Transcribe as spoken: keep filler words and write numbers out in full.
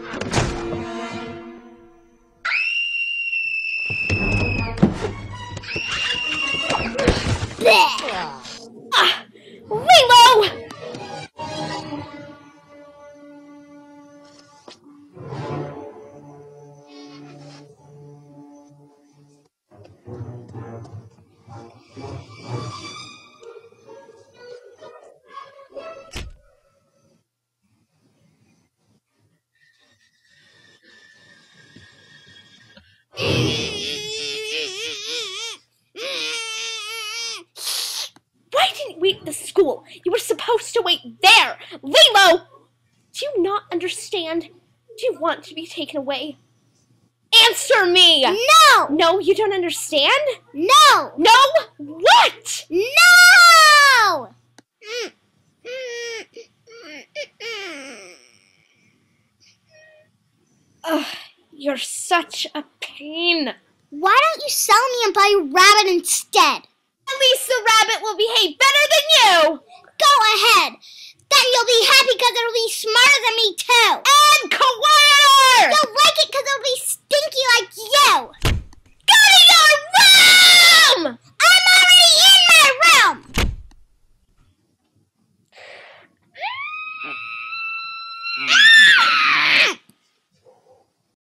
Ah, Lilo! Why didn't you wait at the school? You were supposed to wait there! Lilo! Do you not understand? Do you want to be taken away? Answer me! No! No, you don't understand? No! No? What? No! Ugh, you're such a pain. Why don't you sell me and buy a rabbit instead? At least the rabbit will behave better than you! Go ahead! Then you'll be happy because it'll be smarter than me too! And kawaii!